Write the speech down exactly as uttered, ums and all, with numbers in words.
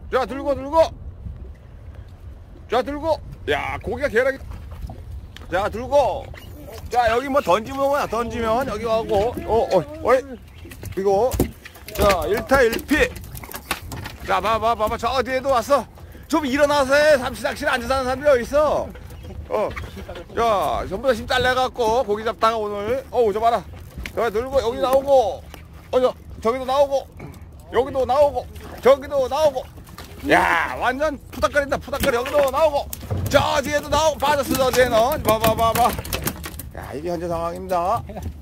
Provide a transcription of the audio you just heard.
자, 들고, 들고. 자, 들고. 야, 고기가 계란이. 자, 들고. 자, 여기 뭐 던지면 뭐야? 던지면 여기 가고. 어, 어, 어이. 그리고. 자, 일타 일피. 자, 봐봐, 봐봐. 저 뒤에도 왔어. 좀 일어나서 해. 삼시 낚시를 앉아서 하는 사람들이 어디 있어? 어. 자, 전부 다 힘 딸려갖고 고기 잡다가 오늘. 어우, 저 봐라. 자, 들고 여기 나오고. 어, 저, 저기도 나오고. 여기도 나오고. 저기도 나오고. 야, 완전 푸닥거린다. 푸닥거려. 여기도 나오고. 저 뒤에도 나오고. 빠졌어, 저 뒤에는. 봐봐, 봐봐. 야, 이게 현재 상황입니다.